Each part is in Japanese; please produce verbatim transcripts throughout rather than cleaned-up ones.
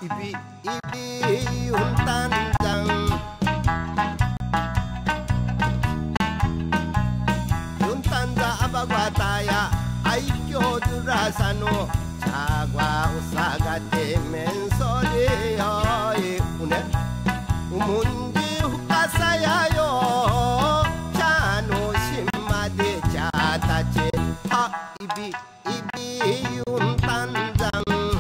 ibi-ibi yung tandang yung tanda abagwataya ay kyodura sano chagwa usagate mensoli yoy une umunji hukasaya yo chano shimade chatache ha ibi-ibi yung tandang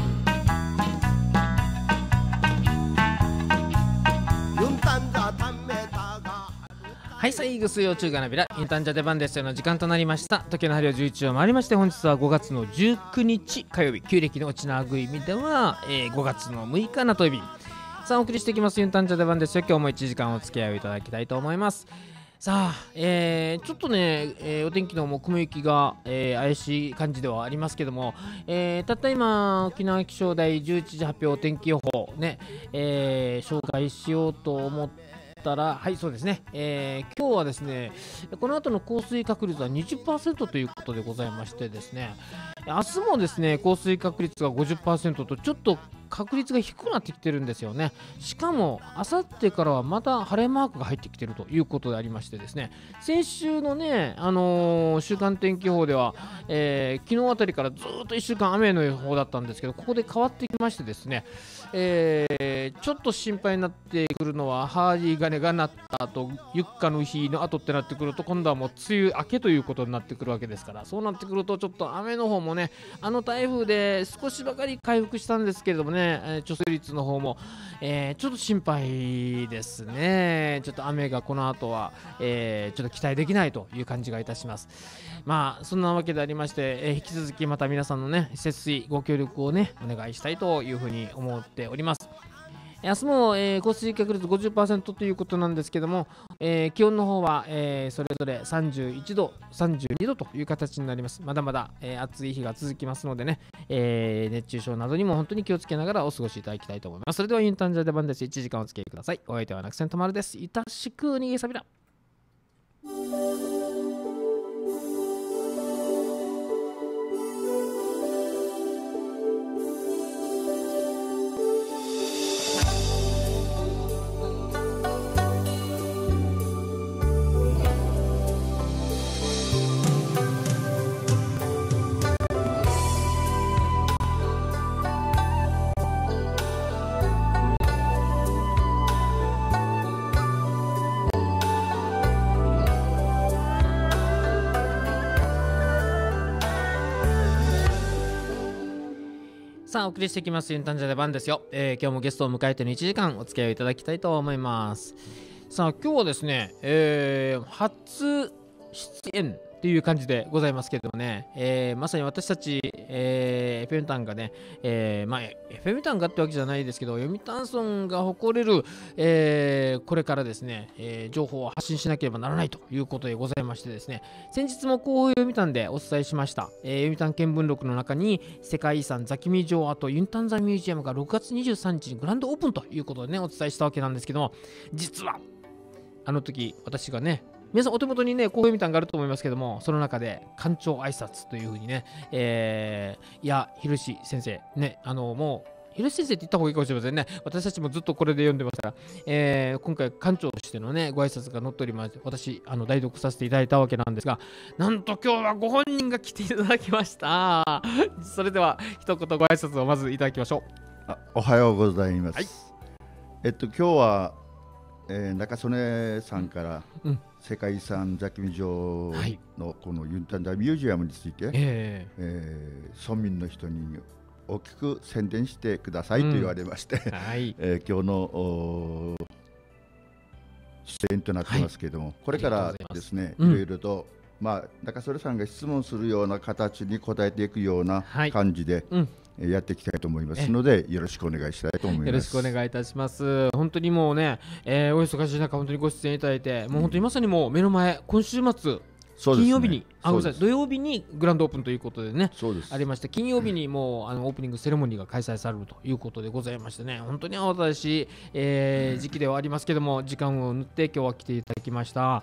はい、最後水曜中華なびらインターンジャ出番ですよの時間となりました。時計の針をじゅういちじを回りまして、本日はごがつのじゅうくにち火曜日、旧暦の沖縄ぐいみでは、えー、ごがつのむいかなといびさあお送りしていきますインターンジャ出番ですよ。今日もいちじかんお付き合いをいただきたいと思います。さあ、えー、ちょっとね、えー、お天気の方も雲行きが、えー、怪しい感じではありますけども、えー、たった今沖縄気象台じゅういちじ発表天気予報ね、えー、紹介しようと思ってはいそうですね、えー、今日はですねこの後の降水確率は にじゅっパーセント ということでございましてですね、明日もですね降水確率が ごじゅっパーセント とちょっと確率が低くなってきてるんですよね。しかもあさってからはまた晴れマークが入ってきてるということでありましてですね、先週のね、あのー、週間天気予報では、えー、昨日あたりからずっといっしゅうかん雨の予報だったんですけど、ここで変わってきましてですね、えー、ちょっと心配になってくるのはハーリーガネが鳴った後ユッカの日の後ってなってくると、今度はもう梅雨明けということになってくるわけですから、そうなってくるとちょっと雨の方もね、あの台風で少しばかり回復したんですけれどもね、貯水率の方も、えー、ちょっと心配ですね。ちょっと雨がこの後は、えー、ちょっと期待できないという感じがいたします。まあそんなわけでありまして、えー、引き続きまた皆さんのね節水ご協力をねお願いしたいというふうに思っております。明日も、えー、降水確率 ごじゅっパーセント ということなんですけども、えー、気温の方は、えー、それぞれさんじゅういちど、さんじゅうにどという形になります。まだまだ、えー、暑い日が続きますのでね、えー、熱中症などにも本当に気をつけながらお過ごしいただきたいと思います。それではインターンジャ出番です。いちじかんお付き合いください。お相手はなくせんとまるです。いたしく逃げさびら。さあお送りしていきますインターンジャ出番ですよ、えー、今日もゲストを迎えてのいちじかんお付き合いいただきたいと思います。さあ今日はですね、えー、初出演という感じでございますけれどもね、えー、まさに私たち、えー、エフエムタンがね、えー、まあ エフエムタンがってわけじゃないですけど、読谷村が誇れる、えー、これからですね、えー、情報を発信しなければならないということでございましてですね、先日も広報読谷でお伝えしました、えー、読谷見聞録の中に世界遺産座喜味城跡ユンタンザミュージアムがろくがつにじゅうさんにちにグランドオープンということでねお伝えしたわけなんですけども、実はあの時私がね、皆さんお手元にね広報読谷があると思いますけども、その中で館長挨拶というふうにね、えー、いやひろし先生ね、あのもうひろし先生って言った方がいいかもしれませんね。私たちもずっとこれで読んでますから、えー、今回館長としてのねご挨拶が載っておりまして、私あの代読させていただいたわけなんですが、なんと今日はご本人が来ていただきました。それでは一言ご挨拶をまずいただきましょう。 あ、おはようございます、 はい、 えっと今日は、えー、中曽根さんから、 うん、 世界遺産座喜味城のこのユンタンザミュージアムについて、 えーえー、村民の人に大きく宣伝してくださいと言われまして、うん、はいえー、今日の出演となってますけれども、はい、これからですね、いろいろと、うん、まあ、中曽根さんが質問するような形に答えていくような感じで、はい、うんやっていきたいと思いますので、よろしくお願いしたいと思います。 よろしくお願いいたします。本当にもうね、えー、お忙しい中本当にご出演いただいて、もう本当にまさにもう目の前、今週末金曜日に、あ、ごめんなさい、土曜日にグランドオープンということでね、そうですありまして、金曜日にもうあのオープニングセレモニーが開催されるということでございましてね、本当に慌ただしい、えー、時期ではありますけども、時間を縫って今日は来ていただきました。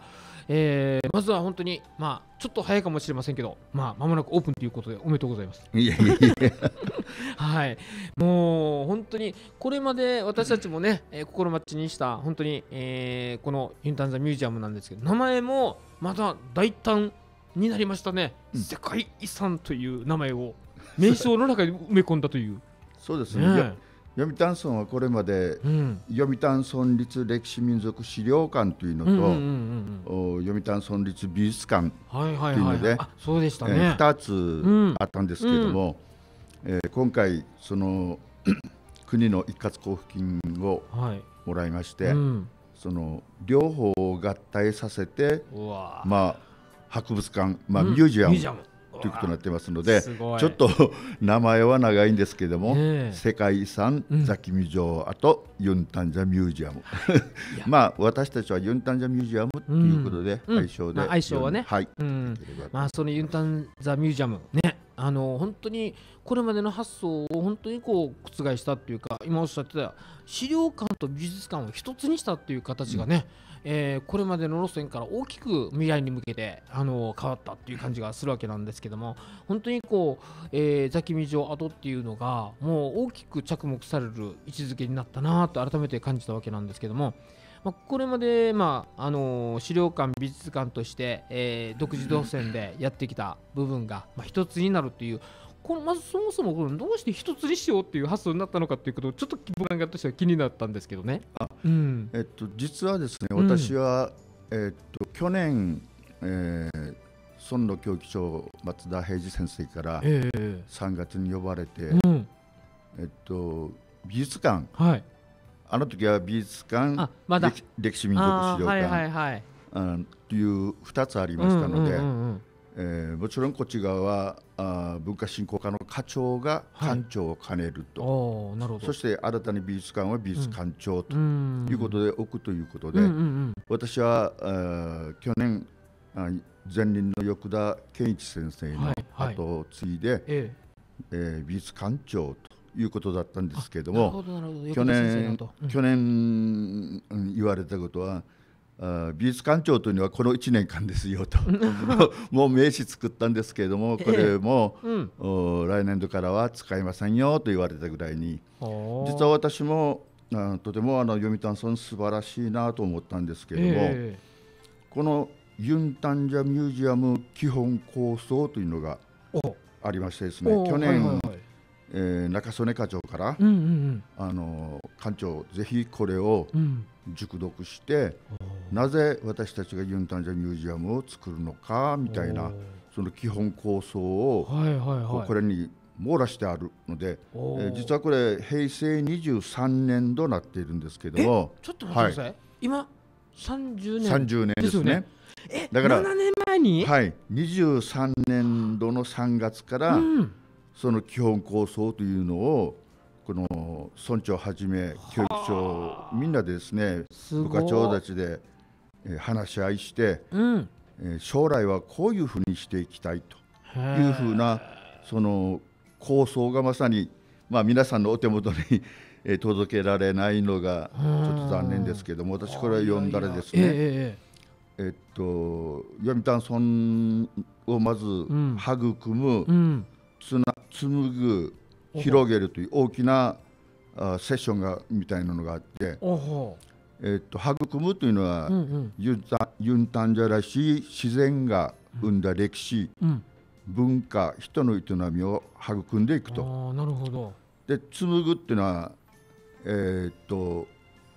えー、まずは本当に、まあ、ちょっと早いかもしれませんけど、まあ、間もなくオープンということでおめでとうございます。 いやいやいやはい、もう本当にこれまで私たちもね、えー、心待ちにした本当に、えー、このユンタンザミュージアムなんですけど、名前もまた大胆になりましたね、うん、世界遺産という名前を名称の中に埋め込んだというそうですね、ね読谷村はこれまで、うん、読谷村立歴史民族資料館というのと、うんうんうんうん、読谷村立美術館というのでふたつあったんですけれども、うんえー、今回その国の一括交付金をもらいまして、はいうん、その両方を合体させて、まあ、博物館、まあ、ミュージアム、うんということになってますので、ちょっと名前は長いんですけども、ね、世界遺産ザキミ城跡ユンタンザミュージアムまあ私たちはユンタンザミュージアムということで、うん、愛称で、 まあ、愛称はね、 はいうん、まあそのユンタンザミュージアムね、あの本当にこれまでの発想を本当にこう覆したっていうか、今おっしゃってた資料館と美術館を一つにしたっていう形がね、うんえー、これまでの路線から大きく未来に向けて、あのー、変わったっていう感じがするわけなんですけども、本当にこう、えー、ザキミ城跡っていうのがもう大きく着目される位置づけになったなと改めて感じたわけなんですけども、まあ、これまで、まああのー、資料館美術館として、えー、独自路線でやってきた部分が、まあ、一つになるっていう、このまずそもそもこのどうして一つにしようっていう発想になったのかっていうことをちょっと僕らとしては気になったんですけどね。あ、 うんえっと、実はですね、私は、うんえっと、去年、えー、孫の教育長松田平次先生からさんがつに呼ばれて、えーえっと、美術館、はい、あの時は美術館、あまだ歴史民族資料館、はいはいはい、というふたつありましたので、うんうんうんうんえー、もちろんこっち側はあ文化振興課の課長が館長を兼ねると、はい、なるほど。そして新たに美術館は美術館長ということで置くということで、うんうんうん、私はあ去年あ前任の横田健一先生の後を継いで、はいはいええー、美術館長ということだったんですけれども、去年、うん、去年、うん、言われたことは美術館長というのはこのいちねんかんですよともう名刺作ったんですけれども、これも、えーうん、来年度からは使いませんよと言われたぐらいに、実は私もあとてもあの読谷村素晴らしいなと思ったんですけれども、えー、このユンタンジャミュージアム基本構想というのがありましてですね、去年、はいはいはいえー、中曽根課長から、うんうんうん、あの館長ぜひこれを熟読して、うん、なぜ私たちがユンタンジャミュージアムを作るのかみたいなその基本構想を、はいはいはい、これに網羅してあるので、えー、実はこれへいせいにじゅうさんねんどなっているんですけども、 ちょっと待ってください、はい、今さんじゅうねんさんじゅうねんですね。 えだからななねんまえに、 はい、にじゅうさんねんどのさんがつから、うんその基本構想というのをこの村長はじめ教育長みんなでですね部下長たちで話し合いして、うんえー、将来はこういうふうにしていきたいというふうなその構想がまさに、まあ、皆さんのお手元に届けられないのがちょっと残念ですけども、私これを読んだらですねええっと読谷村をまず育む、うんつな紡ぐ広げるという大きなあセッションがみたいなのがあって、えー、と育むというのは、うんうん、ユンタユンタンジャらしい自然が生んだ歴史、うん、文化人の営みを育んでいくと。 あなるほど。 で紡ぐっていうのは、えー、と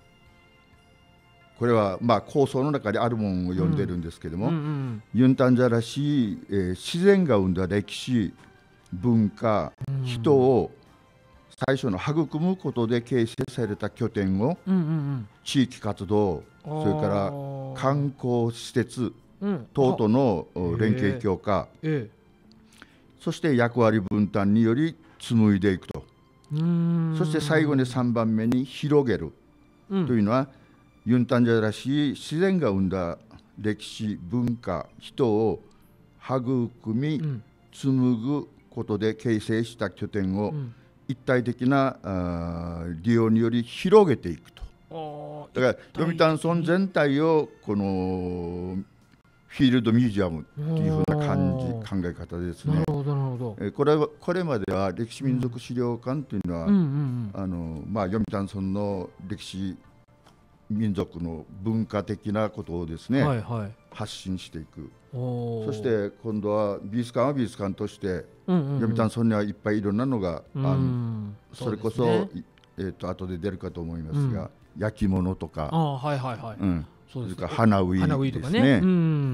これはまあ構想の中であるものを読んでるんですけども、うんうんうん、ユンタンジャらしい、えー、自然が生んだ歴史文化、人を最初の育むことで形成された拠点を、うんうんうん、地域活動それから観光施設等々の連携強化、えー、そして役割分担により紡いでいくと。そして最後にさんばんめに広げる、うん、というのはユンタンジャらしい自然が生んだ歴史文化人を育み、うん、紡ぐことで形成した拠点を一体的な、うん、利用により広げていくと。だから読谷村全体をこのフィールドミュージアムっていうふうな感じ考え方ですね。 なるほどなるほど。 えこれはこれまでは歴史民族資料館というのは、 うんうんうんあのまあ、読谷村の歴史民族の文化的なことをですね、 はいはい、 発信していく。 おそして今度は美術館は美術館として、 うんうんうん、 読谷村にはいっぱいいろんなのがある、うん、それこそ、ねえー、と後で出るかと思いますが、うん、焼き物とか、 あ、はいはいはい、うん、そうですね、 花ウイ花ウイとかね、うん、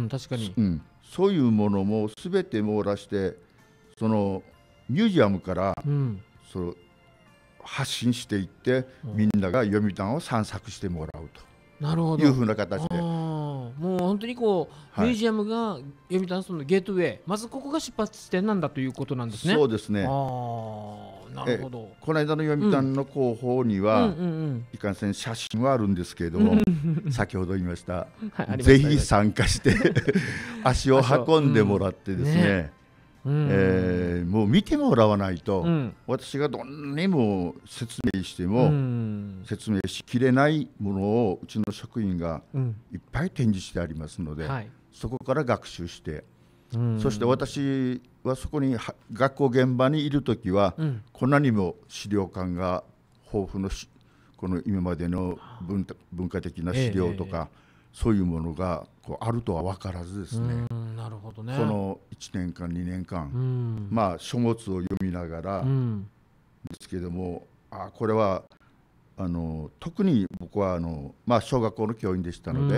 確かに、 うん、そういうものもすべて網羅してそのミュージアムから、うん、その発信していって、うん、みんなが読谷を散策してもらうと。 なるほど、 いうふうな形で、 もう本当にこう、はい、ミュージアムが読谷村のゲートウェイ、まずここが出発点なんだということなんですね。 そうですね。 あ、なるほど。 この間の読谷の広報には、うんうんうん、いかんせん写真はあるんですけれども、先ほど言いました、はい、ぜひ参加して足を運んでもらってですね、うん、えー、もう見てもらわないと、うん、私がどんなにも説明しても、うん、説明しきれないものをうちの職員がいっぱい展示してありますので、うん、そこから学習して、うん、そして私はそこに学校現場にいるときは、うん、こんなにも資料館が豊富のこの今までの 文, 文化的な資料とか、えーそういうものがこうあるとは分からずですね、 うん、なるほどね、 このいちねんかんにねんかん、うん、まあ書物を読みながらですけども、うん、あこれはあの特に僕はあの、まあ、小学校の教員でしたので、うん、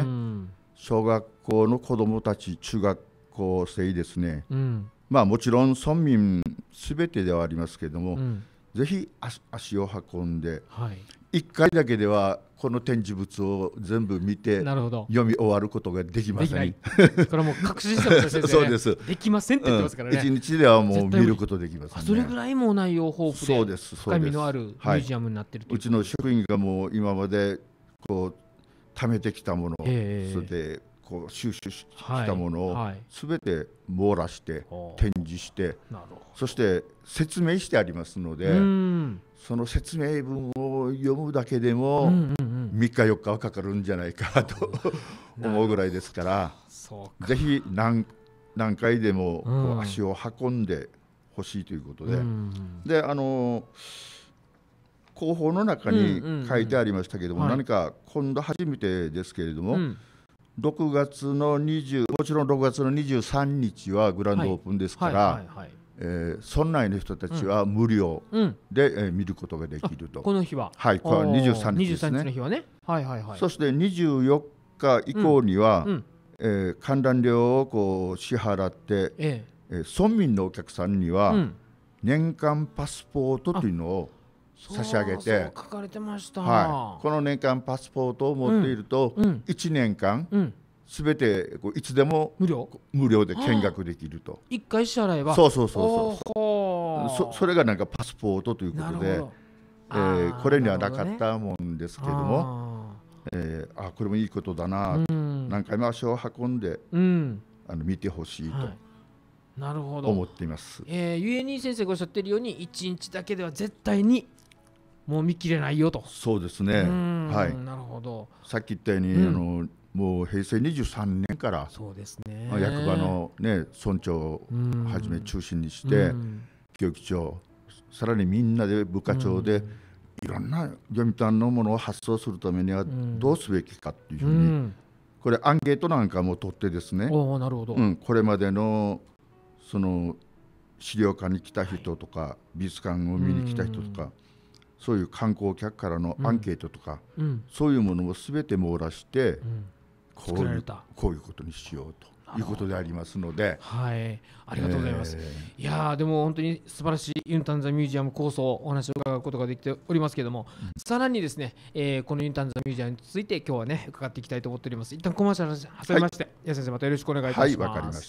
小学校の子どもたち中学校生ですね、うん、まあもちろん村民すべてではありますけども、うん、ぜひ 足, 足を運んで、はい、いっかいだけではこの展示物を全部見て読み終わることができません。 これはもう確信してます先生ね。そうです。できませんって言ってますからね。 一、うん、日ではもう見ることできます、ね、 それぐらいも内容豊富で深みのあるミュージアムになっているという、 はい、うちの職員がもう今までこう貯めてきたもの、えー、それでこう収集したものをすべて網羅して展示して、はい、そして説明してありますので、その説明文を読むだけでもみっかよっかはかかるんじゃないかと思うぐらいですから、ぜひ 何, 何回でもこう足を運んでほしいということで、であの広報の中に書いてありましたけども、何か今度初めてですけれども、ろくがつの20もちろんろくがつのにじゅうさんにちはグランドオープンですから、えー、村内の人たちは無料で、うんえー、見ることができると。 この日は、 はい、これはにじゅうさんにちですね。 にじゅうさんにちの日はね、はいはいはい、 そしてにじゅうよっか以降には、うんうんえー、観覧料をこう支払って、えええー、村民のお客さんには、うん、年間パスポートというのを差し上げて、そう書かれてました、 はい、この年間パスポートを持っていると、うん、いちねんかん、うんすべてこういつでも無料、無料で見学できると。 一回支払えば。 そうそうそうそう。そ, それがなんかパスポートということで、えー、これにはなかったもんですけども、あ、えー、あこれもいいことだな、うん、何回も足を運んで、うん、あの見てほしいと、はい、なるほど思っています。 えー、ゆえに先生がおっしゃっているようにいちにちだけでは絶対にもう見切れないよと。 そうですね。はい。 なるほど。 さっき言ったように、うん、あのもうへいせいにじゅうさんねんからそうですね、 役場の、ね、村長をはじめ中心にして、教育長さらにみんなで部課長でいろんな読谷のものを発送するためにはどうすべきかっていうふうに、これアンケートなんかも取ってですね、 おなるほど、 うん、これまでのその資料館に来た人とか、はい、美術館を見に来た人とか、そういう観光客からのアンケートとか、うん、そういうものをすべて網羅して、うん、こういう、こういうことにしようということでありますので、 はい、ありがとうございます、えー、いやでも本当に素晴らしいユンタンザミュージアム構想お話を伺うことができておりますけれども、うん、さらにですね、えー、このユンタンザミュージアムについて今日はね伺っていきたいと思っております。一旦コマーシャル挟みまして、はい、先生またよろしくお願いいたします。 はい、わかりました。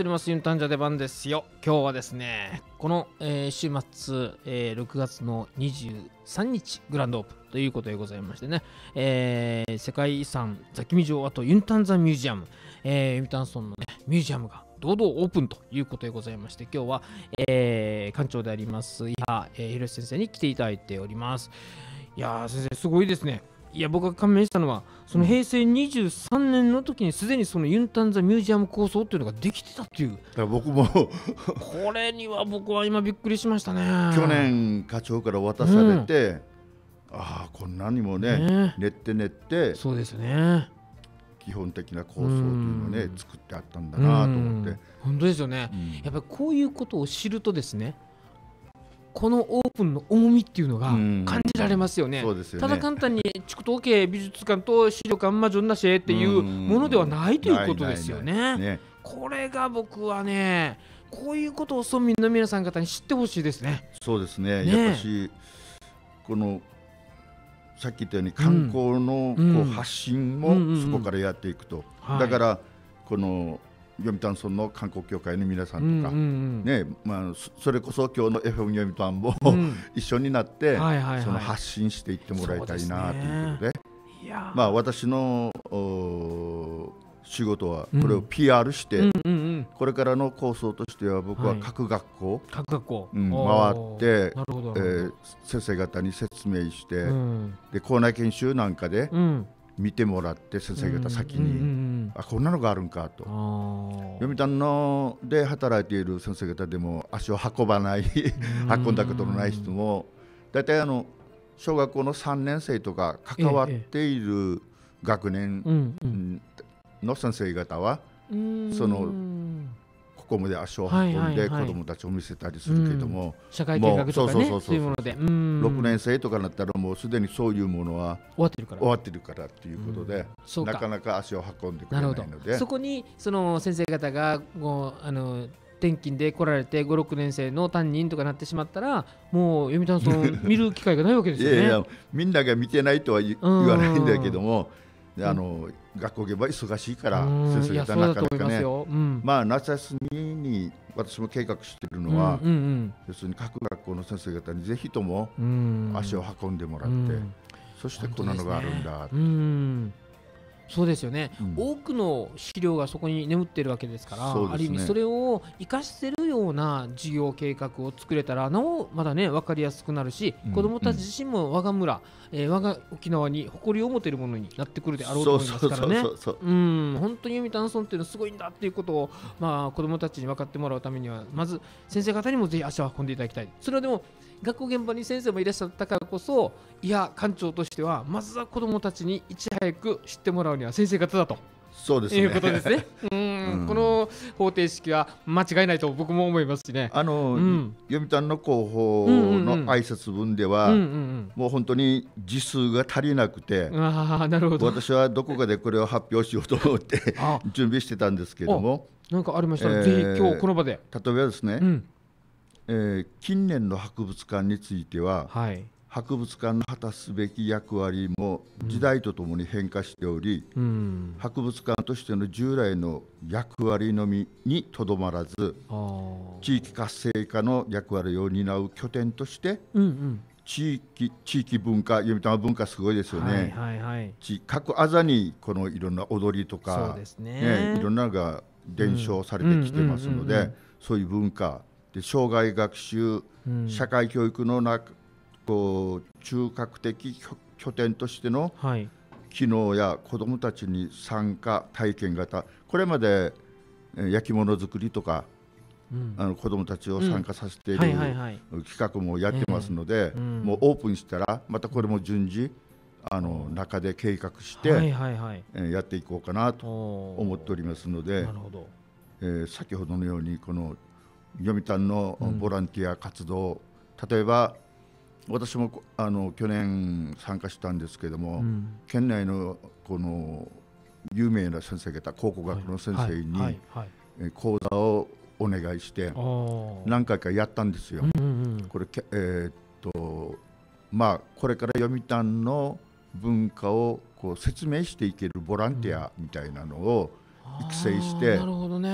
おりますユンタンジャ出番ですよ。今日はですねこの、えー、週末、えー、ろくがつのにじゅうさんにちグランドオープンということでございましてね、えー、世界遺産座喜味城跡ユンタンザミュージアム、えー、ユンタン村の、ね、ミュージアムが堂々オープンということでございまして、今日は、えー、館長であります伊波、えー、広瀬先生に来ていただいております。いやー先生すごいですね。いや僕が感銘したのはその平成にじゅうさんねんの時にすでにそのユンタンザミュージアム構想っていうのができてたっていう。だから僕もこれには僕は今びっくりしましたね。 去年課長から渡されて、うん、ああこんなにもね、ね練って練ってそうですね基本的な構想というのをね作ってあったんだなと思って。 本当ですよね、うん、やっぱりこういうことを知るとですねこのオープンの重みっていうのが感じられますよね。 そうですよね。 ただ簡単に築東系美術館と資料館マジョンなしっていうものではないということですよね。これが僕はねこういうことを村民の皆さん方に知ってほしいですね。 そうですね。ねやっぱしこのさっき言ったように観光のこう発信もそこからやっていくと。だからこの読谷村の観光協会の皆さんとか、ねまあ、それこそ今日の エフエム 読谷も、うん、一緒になってその発信していってもらいたいなということで、いやまあ私の仕事はこれを ピーアール して、うんうんうん、これからの構想としては僕は各学校、はい、 各学校、 うん、回って、えー、先生方に説明して、うん、で校内研修なんかで、うん見てもらって先生方先に、うんうんうん、あこんなのがあるんかと。読谷ので働いている先生方でも足を運ばない運んだことのない人もだいたいあの小学校のさんねん生とか関わっている学年の先生方は、ええ、そのここまで足を運んで子どもたちを見せたりするけども、はいはいはい、 社会見学とかねそういうものでろくねん生とかになったらもうすでにそういうものは終わってるから終わってるからっていうことで、うん、なかなか足を運んでくれないのでそこにその先生方がもうあの転勤で来られてご、ろくねん生の担任とかなってしまったらもう読谷村を見る機会がないわけですよね。いやいやみんなが見てないとは言わないんだけどもあの学校現場忙しいから先生方なかなかね、うん、まあ夏休みに私も計画しているのは、うんうんうん、要するに各学校の先生方にぜひとも足を運んでもらって、うん、そしてこんなのがあるんだ、うん、 そうですよね、うん、多くの資料がそこに眠っているわけですから、ね、ある意味それを生かしているような事業計画を作れたらなおまだね分かりやすくなるし、うん、子どもたち自身も我が村、えー、我が沖縄に誇りを持てるものになってくるであろうと思いますからね。本当に読谷村っていうのはすごいんだっていうことを、まあ、子どもたちに分かってもらうためにはまず先生方にもぜひ足を運んでいただきたい。それはでも学校現場に先生もいらっしゃったからこそいや館長としてはまずは子どもたちにいち早く知ってもらうには先生方だとそうですねいうことですね。うん、うん、この方程式は間違いないと僕も思いますしね。 あの、うん、読谷の広報の挨拶文では、うんうんうん、もう本当に字数が足りなくて、 あなるほど私はどこかでこれを発表しようと思って準備してたんですけどもなんかありましたら、えー、ぜひ今日この場で例えばですね、うんえー、近年の博物館については、はい、博物館の果たすべき役割も時代とともに変化しており、うん、博物館としての従来の役割のみにとどまらず地域活性化の役割を担う拠点として、うんうん、地域、地域文化読谷文化すごいですよね、はいはいはい、各あざにこのいろんな踊りとかそうですね、ね、いろんなのが伝承されてきてますのでそういう文化で生涯学習、うん、社会教育の中こう中核的拠点としての機能や子どもたちに参加体験型これまで焼き物作りとか、うん、あの子どもたちを参加させている企画もやってますので、もうオープンしたらまたこれも順次あの中で計画してやっていこうかなと思っておりますので、えー、先ほどのようにこの読谷のボランティア活動、うん、例えば私もあの去年参加したんですけども、うん、県内のこの有名な先生方考古学の先生に講座をお願いして何回かやったんですよ。うんうんうん、これ、えー、っとまあ、これから読谷の文化をこう説明していけるボランティアみたいなのを育成して、 なるほどね、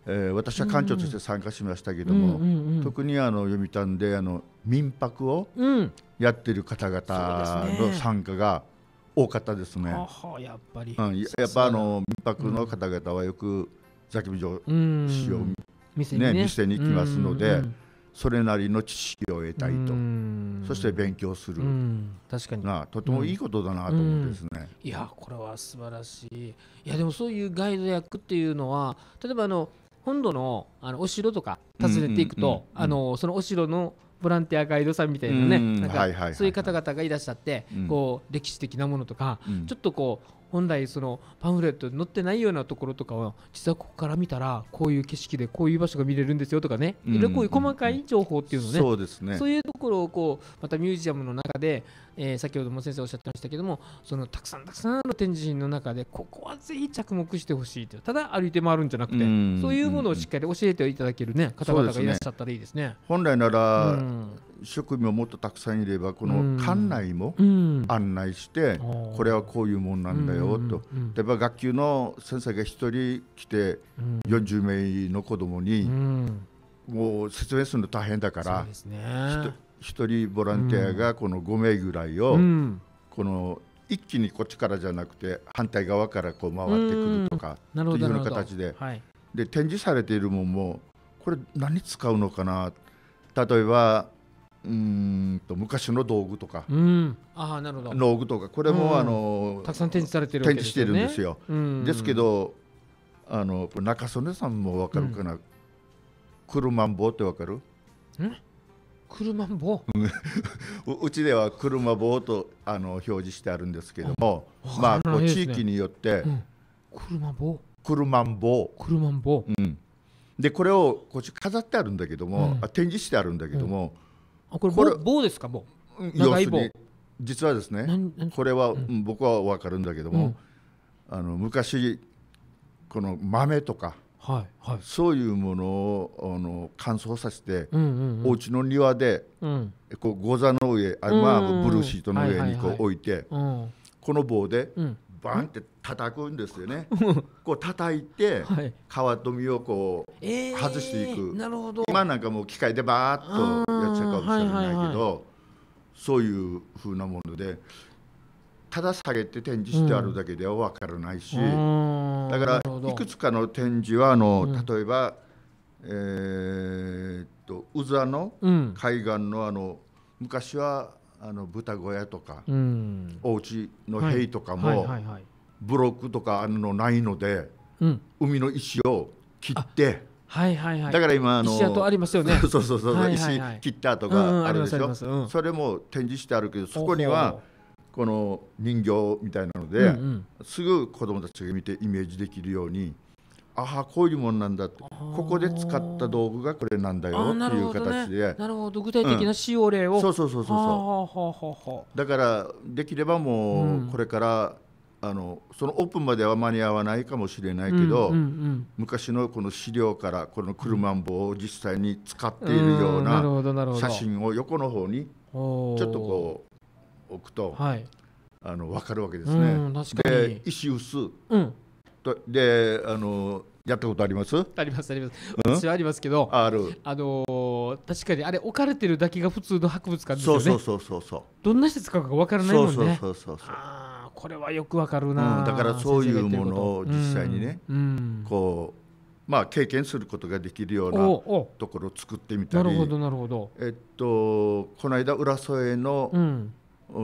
えー、私は館長として参加しましたけども、特にあの読谷であの民泊をやってる方々の参加が多かったですね。 ははやっぱり、 うん、やっぱあの民泊の方々はよく座敷場使用、 店にね、 店に来ますので、それなりの知識を得たいと、そして勉強する、 確かになとてもいいことだなと思ってですね、 うんうん、いやこれは素晴らしい。いやでもそういうガイド役っていうのは、例えばあの本土のあのお城とか訪ねていくと、あのそのお城のボランティアガイドさんみたいなね、なんかそういう方々がいらっしゃって、こう歴史的なものとか、ちょっとこう本来そのパンフレットに載ってないようなところとかを、実はここから見たらこういう景色でこういう場所が見れるんですよとかね、いろいろこういう細かい情報っていうのね、 そうですね、 そういうところをこうまたミュージアムの中で、えー、先ほども先生おっしゃってましたけども、そのたくさんたくさんの展示品の中でここはぜひ着目してほしいという、ただ歩いて回るんじゃなくて、そういうものをしっかり教えていただける、ね、方々がいらっしゃったらいいですね。 本来なら、職員ももっとたくさんいればこの館内も案内して、これはこういうもんなんだよと、例えば学級の先生がひとり来てよんじゅうめいの子どもにもう説明するの大変だから、ひとりボランティアがこのごめいぐらいをこの一気にこっちからじゃなくて反対側からこう回ってくるとかというような形で、で展示されているものもこれ何使うのかな、例えばうーんと昔の道具とか、うん、あなるほど農具とか、これも、うん、あのたくさん展示されてるわけですよね。 展示してるんですよ、うん、ですけどあの中曽根さんも分かるかな、うん、車んぼって分かる？ん車んぼうちでは車棒とあの表示してあるんですけども、まあこう地域によって、うん、 車棒車んぼ車んぼ、 うん、でこれをこっち飾ってあるんだけども、うん、展示してあるんだけども、 うん、これ 棒, 棒ですか？棒要するに実はですね、これは、うん、僕は分かるんだけども、うん、あの昔この豆とか、はいはい、そういうものをあの乾燥させて、うんうんうん、お家の庭で、うん、こうゴザの上、あ、まあ、ブルーシートの上にこう置いて、この棒でバンって叩くんですよね。こう叩いて、はい、皮と実をこう、えー、外していく。なるほど。今なんかもう機械でバーッとやっちゃうかもしれないけど、はいはいはい、そういう風なものでただ下げて展示してあるだけでは分からないし、うん、だからいくつかの展示はあの、うん、例えば、えー、っと宇座の海岸の、あの昔はあの豚小屋とか、うん、お家の塀とかも、はいはいはいはい、ブロックとかあのないので、うん、海の石を切って、はいはいはい、だから今あの石跡ありますよね。 そうそうそう、はいはいはい、石切った跡があるでしょ、うんうんうん、それも展示してあるけど、そこにはこの人形みたいなので、うんうん、すぐ子どもたちが見てイメージできるように、ああこういうものなんだって、ここで使った道具がこれなんだよっていう形で、 なるほど、具体的な使用例を、 うん、そうそうそうそうだからできればもうこれから、うん、あのそのオープンまでは間に合わないかもしれないけど、うんうんうん、昔のこの資料からこの車んぼを実際に使っているような写真を横の方にちょっとこう置くと、はい、あの分かるわけですね。うん、確かに。で石臼、うん、とであのやったことあります？ ありますあります。私はありますけど、 ある。 あのー、確かにあれ置かれてるだけが普通の博物館ですよね。 そうそうそうそう。 どんな施設かが分からないもんね。 そうそうそうそうそう。 ああこれはよく分かるな、 うん。だからそういうものを実際にね、うん、こうまあ経験することができるようなところを作ってみたり。 なるほどなるほど。 えっとこの間浦添の、うん、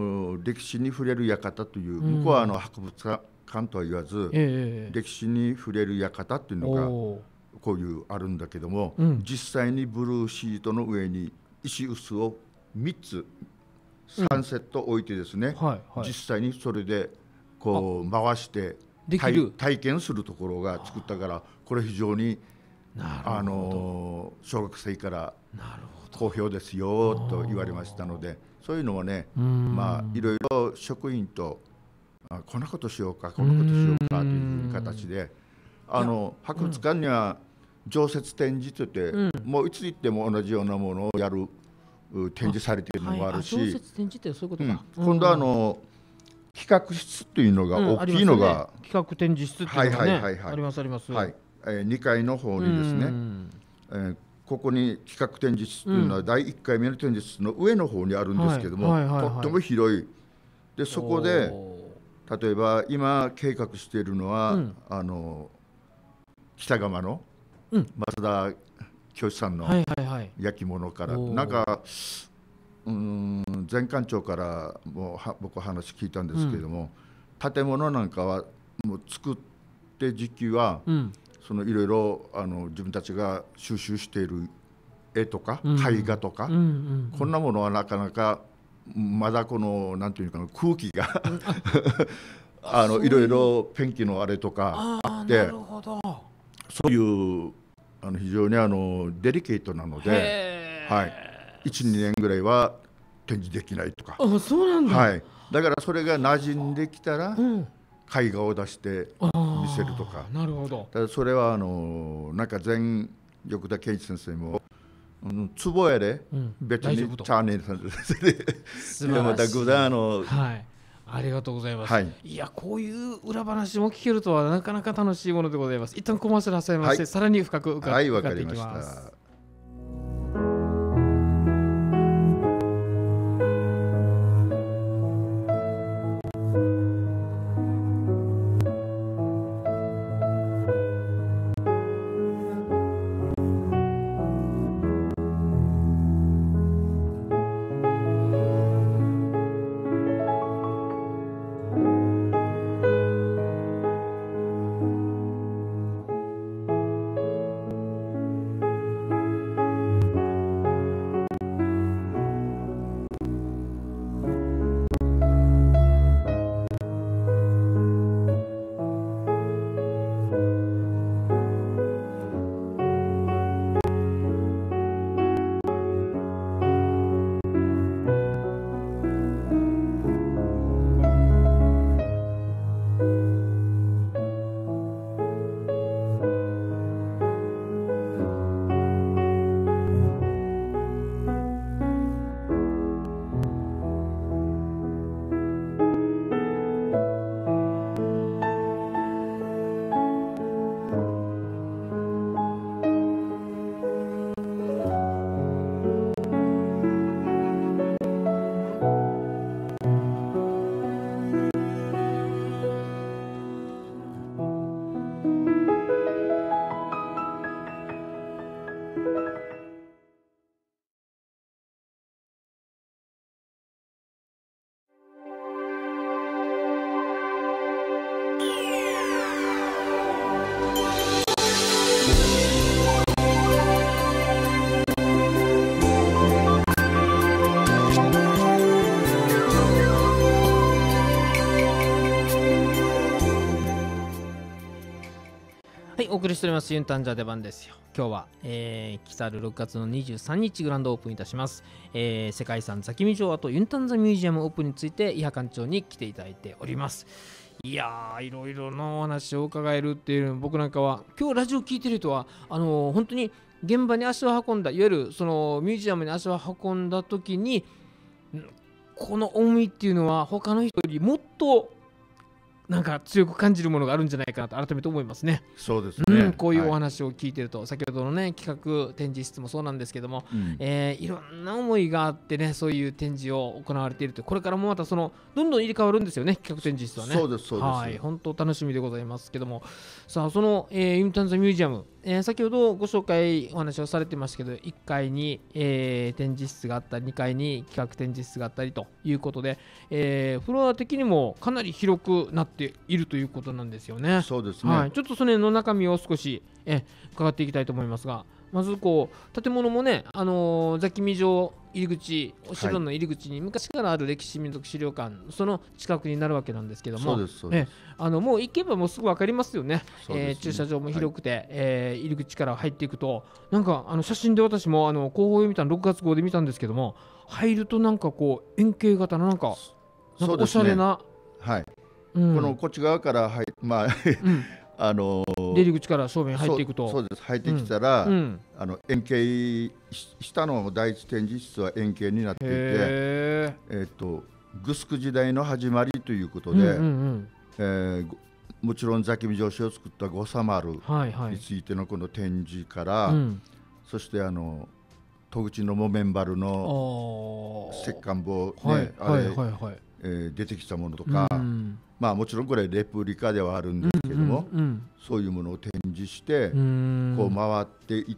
歴史に触れる館という、向こうはあの博物館とは言わず、えー、歴史に触れる館っていうのがこういうあるんだけども、うん、実際にブルーシートの上に石臼をみっつさんセット置いてですね、うんはいはい、実際にそれでこう回して体験するところが作ったから、これ非常にあの小学生から好評ですよと言われましたので、そういうのはね、まあいろいろ職員とあこんなことしようかこんなことしようかという形で、あの博物館には常設展示といって、うん、もういつ行っても同じようなものをやる展示されているのもあるし、 はい、常設展示ってそういうことか、 うん、今度はあの企画室というのが大きいのが、 うんね、企画展示室っていうのがね、はいはいはいはい、ありますあります、 はい、 えー、にかいの方にですね、えー、ここに企画展示室というのはだいいっかいめの展示室の上の方にあるんですけども、はいはいはいはい、とっても広いで、そこで例えば今計画しているのは、うん、あの北釜の増田清さんの焼き物から、はいはいはい、なんかうーん前館長からもは僕話聞いたんですけれども、うん、建物なんかはもう作って時期は、うん、そのいろいろあの自分たちが収集している絵とか、うん、絵画とか、うんうんうん、こんなものはなかなかまだこのなんていうかな空気があのいろいろペンキのあれとかあって、なるほど、そういうあの非常にあのデリケートなので、はい、いちにねんぐらいは展示できないとか。 あ、そうなんだ、 はい、だからそれが馴染んできたら、うん、絵画を出して見せるとか。 なるほど。 だそれはあのなんか前横田健一先生もつぼやで、うん、別にチャーネルさんですね。 またぐだあの、 はい、ありがとうございます、はい、いやこういう裏話も聞けるとはなかなか楽しいものでございます。一旦コマーシャル挟みまして、はい、さらに深く伺っていきます。はい、わかりました。 お送りしておりますユンタンジャ出番ですよ。今日は、えー、来たるろくがつのにじゅうさんにちグランドオープンいたします、えー、世界遺産座喜味町跡ユンタンザミュージアムオープンについて伊波館長に来ていただいております。いやーいろいろなお話を伺えるっていう、僕なんかは今日ラジオ聞いてる人はあのー、本当に現場に足を運んだ、いわゆるそのミュージアムに足を運んだ時にこの重みっていうのは他の人よりもっとなんか強く感じるものがあるんじゃないかなと改めて思いますね。 そうですね、 うん、こういうお話を聞いてると、はい、先ほどのね企画展示室もそうなんですけども、うん、えー、いろんな思いがあってね、そういう展示を行われていると、これからもまたそのどんどん入れ替わるんですよね、企画展示室はね。 そうですそうです、 はい、本当楽しみでございますけども、さあその、えー、ユンタンザミュージアム、えー、先ほどご紹介お話をされてましたけど、いっかいに、えー、展示室があったりにかいに企画展示室があったりということで、えー、フロア的にもかなり広くなっているということなんですよね。 そうですね、 はい、ちょっとそれの中身を少しえ伺っていきたいと思いますが、まずこう建物もね、あのー、座喜味城入り口、お城の入り口に昔からある歴史民族資料館、その近くになるわけなんですけども、 そうですそうです、 えあのもう行けばもうすぐ分かりますよね。えー、駐車場も広くて、はい、えー、入り口から入っていくと、なんかあの写真で私もあの広報で見たのろくがつ号で見たんですけども、入るとなんかこう円形型のなんかなんかおしゃれな、 はい、うん、このこっち側から入まあ、うんあのー、 出入り口から正面入っていくと、 そうです、入ってきたら、うんうん、あの円形、下の第一展示室は円形になっていて、えー、とグスク時代の始まりということで、うんうんうん、えー、 もちろん座喜味上司を作った五三丸についてのこの展示から、はいはい、うん、そしてあの戸口の木綿丸の石棺棒、ね、はい、あれ、はいはいはい、えー、出てきたものとか、うん、まあもちろんこれレプリカではあるんですけども、うんうんうん、そういうものを展示してこう回っていって、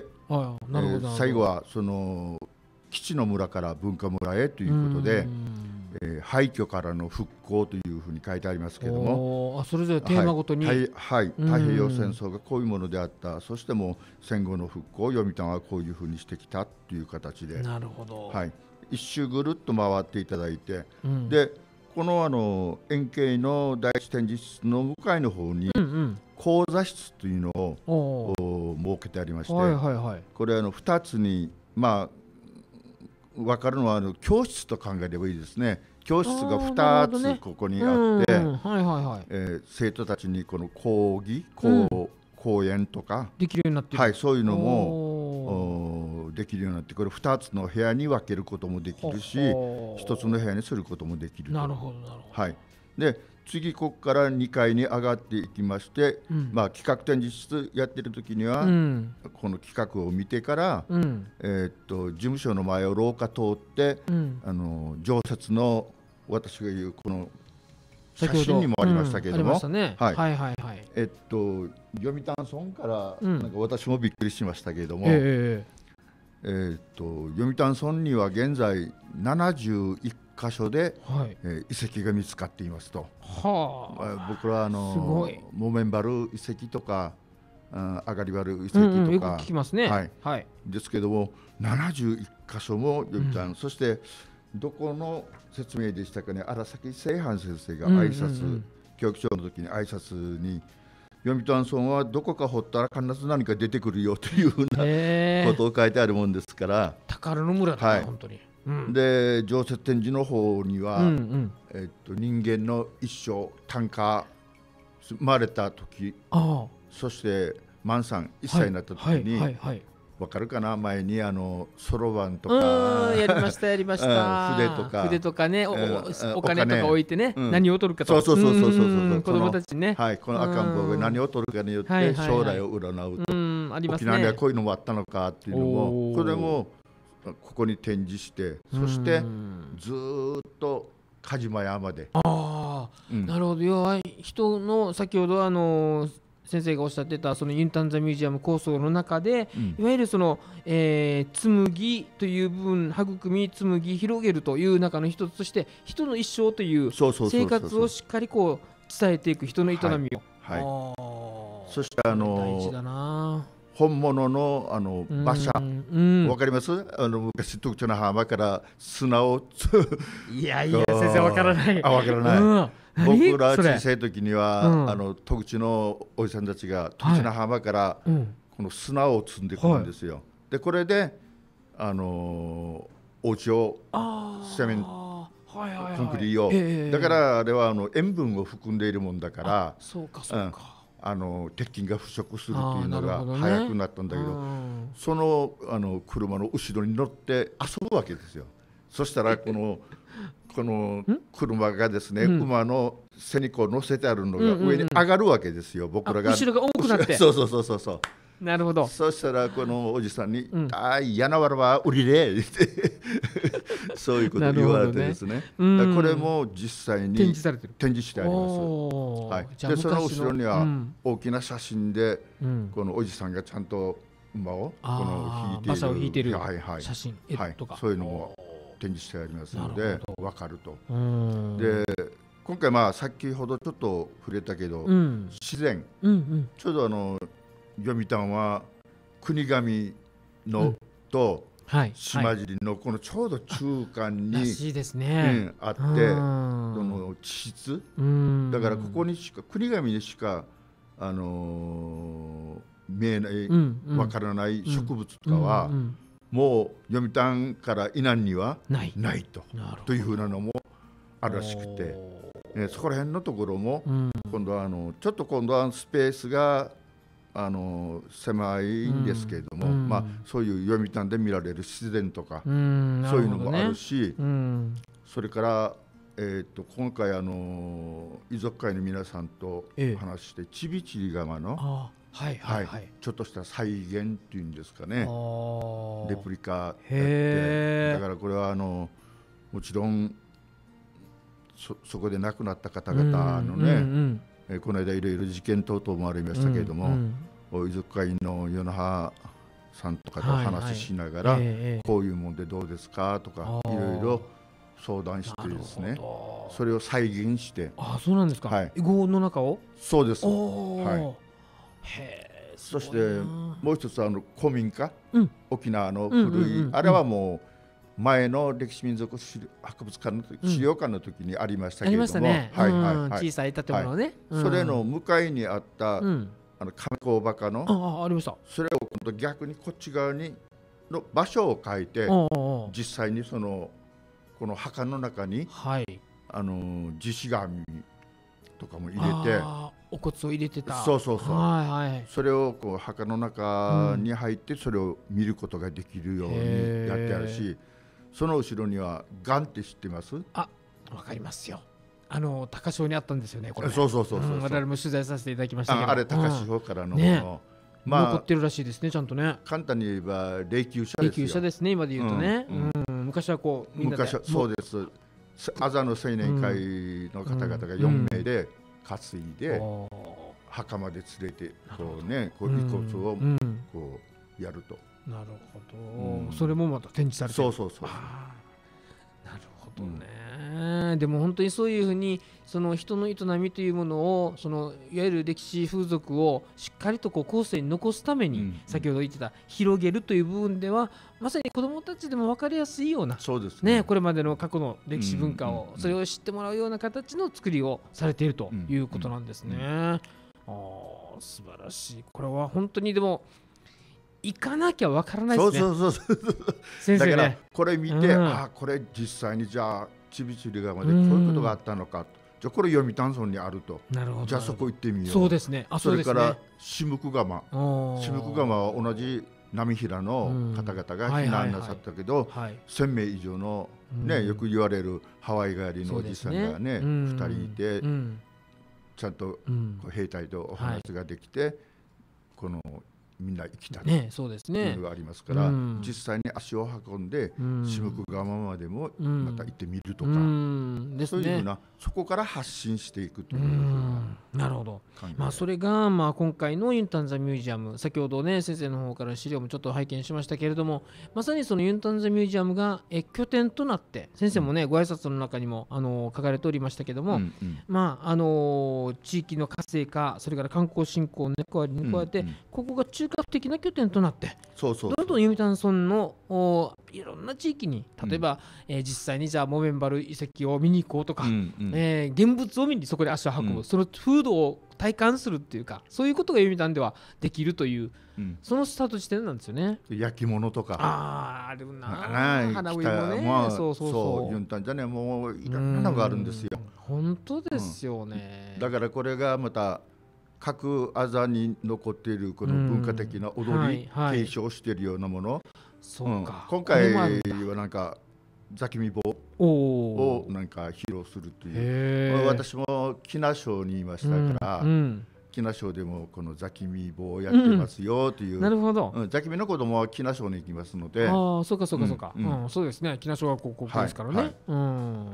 ああ、なるほど、えー、最後はその基地の村から文化村へということで、えー、廃墟からの復興というふうに書いてありますけども、 あ、それぞれテーマごとに、 はい、はい、太平洋戦争がこういうものであった、そしてもう戦後の復興を読谷はこういうふうにしてきたという形で、 なるほど、 はい、一周ぐるっと回っていただいて、うん、でこのあの円形の第一展示室の向かいの方に、うんうん、講座室というのを設けてありまして、はいはいはい、これあのふたつに、まあ分かるのはあの教室と考えればいいですね。教室がふたつここにあって、生徒たちにこの講義、講、うん、講演とかできるようになってる、 はい、そういうのもできるようになって、これふたつの部屋に分けることもできるし、ひとつの部屋にすることもできると。 なるほどなるほど、 はい、で次ここからにかいに上がっていきまして、うん、まあ、企画展示室やってる時には、うん、この企画を見てから、うん、えー、っと事務所の前を廊下通って、うん、あの常設の私が言うこの写真にもありましたけれども、えっと読谷村から、うん、なんか私もびっくりしましたけれども、えーえー、っと読谷村には現在ななじゅういっ箇所で、はい、えー、遺跡が見つかっていますと。はあ、僕らあの木綿原遺跡とかあ上がり原遺跡とか、うんうん、 よく聞きますね、 はいはい、ですけどもななじゅういっ箇所も読谷、うん、そしてどこの説明でしたかね、荒崎清範先生が挨拶、うんうんうん、教育長の時に挨拶に読谷村はどこか掘ったら必ず何か出てくるよというふうなことを書いてあるもんですから、 宝の村だ、はい、本当に。うん、 で常設展示の方には、うんうん、えっと、人間の一生単価生まれた時、そして万さんいっさいになった時に、はいはいはい、分かるかな、前にあのそろばんとかやりましたやりました筆とか筆とかね、 お, お, お金とか置いてね、うん、何を取るかとか、 そうそうそうそうそうそう、 子供たちね、 はい、この赤ん坊が何を取るかによって将来を占うと、うん、ありますね、沖縄にはこういうのもあったのかっていうのも、これもここに展示して、そしてずっと鹿島屋まで。 あ、うん、なるほど。要は人の先ほどあの先生がおっしゃってたそのユンタンザミュージアム構想の中で、うん、いわゆるその、えー、紬という部分、育み紬広げるという中の一つとして、人の一生という生活をしっかりこう伝えていく人の営みを、 はいはい、そしてあの大事だな、本物のあの馬車、うんうん、わかります？あの昔特徴の浜から砂をいやいや先生わからない。 あ、わからない。うん、僕ら小さい時には、うん、あの戸口のおじさんたちが戸口の浜から、はい、この砂を積んでくるんですよ。はい、でこれであのお家をセメント、はいはいはい、コンクリートを、えー、だからあれはあの塩分を含んでいるもんだから、 そうかそうか。うん、 あの鉄筋が腐食するというのが早くなったんだけど、ね、その、あの車の後ろに乗って遊ぶわけですよ。そしたらこのこの車がですね、うん、馬の背にこう乗せてあるのが上に上がるわけですよ、うんうんうん、僕らが後ろが重くなってそうそうそうそうそう、 なるほど。 そしたらこのおじさんに「うん、あいやなわらは売りで」そういうことを言われてですね、ね、だこれも実際に展示されてる、 展示してあります。はい、でその後ろには大きな写真で、うん、このおじさんがちゃんと馬をこの引いている、馬車を引いている写真、 はい、そういうのも展示してありますので分かると。で今回まあ先ほどちょっと触れたけど、うん、自然、うんうん、ちょうどあの読谷は国神の、うん、と島尻のこのちょうど中間に、 らしいですね、 うん、あって、その地質だからここにしか国神にしか、あのー、見えない、うんうん、分からない植物とかは、うんうん、もう読谷から以南にはない、ないと、というふうなのもあるらしくて、ね、そこら辺のところも、うん、今度はあのちょっと今度はスペースがあの狭いんですけれども、うんまあ、そういう読谷で見られる自然とか、うん、そういうのもあるし、うん、それからえー、と今回あの遺族会の皆さんと話して、ええ、ちびちり釜の、 はいはいはい、 ちょっとした再現っていうんですかね、レプリカやってへだからこれはあのもちろん そ, そこで亡くなった方々のね、うんうんうんえー、この間いろいろ事件等々もありましたけれども、うんうん、遺族会の与那覇さんとかと話ししながら、はいはい、こういうもんでどうですかとかいろいろ相談してですね、それを再現して。 あ、そうなんですか。はい、碁の中を。 そうです。はい、へー、そしてもう一つあの古民家、うん、沖縄の古い、うんうんうん、あれはもう前の歴史民族博物館の時、うん、資料館の時にありましたけれども、ありましたね、 はいはいはい、小さい建物ね、 はい、それの向かいにあった、うん、あの亀甲墓のあ, あ, ありました。 それを今度逆にこっち側にの場所を変えて、実際にそのこの墓の中に、はい、あの獅子紙とかも入れて、 お骨を入れてた。 そうそうそう、 はいはい、 それをこう墓の中に入ってそれを見ることができるようにやってあるし、その後ろにはガンって知ってます？ あ、わかりますよ。あの高潮にあったんですよね、これね。 そうそうそうそう、うん、 我々も取材させていただきましたけど、 あ, あれ高潮からの、うんね、 まあ、残ってるらしいですね、ちゃんとね。 簡単に言えば霊柩車ですよ。 霊柩車ですね、今で言うとね、うんうん、昔はこうみんなで、 昔はそうです。あざの青年会の方々がよんめいで担いで、うん、墓まで連れてこうね、こう遺骨をこうやると。 なるほど、うん、それもまた展示されてる。 そうそうそう。 なるほどね、うん、でも本当にそういうふうにその人の営みというものを、そのいわゆる歴史風俗をしっかりとこう後世に残すために、うん、先ほど言ってた広げるという部分ではまさに子どもたちでも分かりやすいような、 そうですね、 ね、これまでの過去の歴史文化を、それを知ってもらうような形の作りをされているということなんですね。ああ、素晴らしい。これは本当にでも行かなきゃ分からないですね。 そうそうそうそう先生ね、だからこれ見て、うん、あ、これ実際にじゃあちびちり釜でこういうことがあったのか、うん、じゃあこれ読谷村にあると。 なるほど、 じゃあそこ行ってみよう。 そうですね。あ、そうですね。 それから下久釜、下久釜は同じ波平の方々が避難なさったけど、せんめい以上の、ね、うん、よく言われるハワイ帰りのおじさんがね、うん、ふたりいて、うん、ちゃんとこう兵隊とお話ができて、はい、このみんな生きたというのがありますから、ね、うん、実際に足を運んで、うん、下久釜までもまた行ってみるとか、うん、そういうふうな、そこから発信していくというふうな、なるほど、まあ、それがまあ今回のユンタンザミュージアム、先ほどね先生の方から資料もちょっと拝見しましたけれども、まさにそのユンタンザミュージアムがえ拠点となって、先生もね、うん、ご挨拶の中にもあの書かれておりましたけども、うんうん、まああの地域の活性化、それから観光振興に加えて、うんうん、ここが中核的な拠点となって、 そうそうそう、 どんどん読谷村のいろんな地域に、例えば、うん、えー、実際にじゃあモメンバル遺跡を見に行こうとか、うんうん、えー、現物を見にそこで足を運ぶ、うん、その風土を体感するっていうか、そういうことが読谷ではできるという、うん、そのスタート地点なんですよね。 焼き物とか、 あー、あるな、 花植えもね、まあ、そうそうそう、ユンタンじゃね、もういろんなのがあるんですよ。 本当ですよね、 うん、だからこれがまた各あざに残っているこの文化的な踊り、うん、はいはい、継承しているようなもの、そうか、うん、今回はなんか座喜味棒をなんか披露するという、私も喜納省にいましたから、うんうん、喜納省でもこの座喜味棒をやってますよという、うん、 なるほど、 うん、座喜味の子供は喜納省に行きますので、 ああ、そうかそうかそうか、うんうん、そうですね、喜納小学校高校ですからね、はいはい、うん、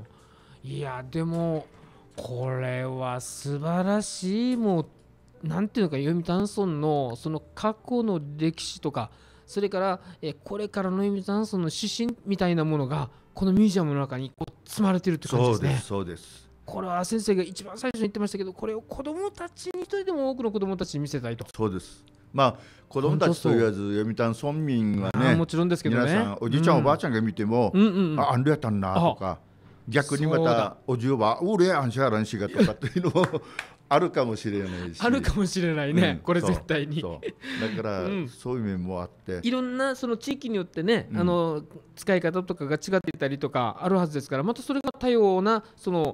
いやでもこれは素晴らしい、もうなんていうのか、読谷村のその過去の歴史とか、それからえこれからの読谷村の指針みたいなものがこのミュージアムの中にこう積まれているって感じですね。 そうです、そうです。 これは先生が一番最初に言ってましたけど、これを子どもたちに、一人でも多くの子どもたちに見せたいと。 そうです。まあ子どもたちと言わず読谷村民はね、 もちろんですけどね、 皆さんおじいちゃん、うん、おばあちゃんが見ても、うんうんうん、あ、あんどやったんなとか、逆にまたおじおばおれあんしゃらんしがとかっていうのもあるかもしれないし、 あるかもしれないね、うん、これ絶対に。 そうそうだから、うん、そういう面もあって、 いろんなその地域によってね、うん、あの使い方とかが違っていたりとかあるはずですから、またそれが多様なその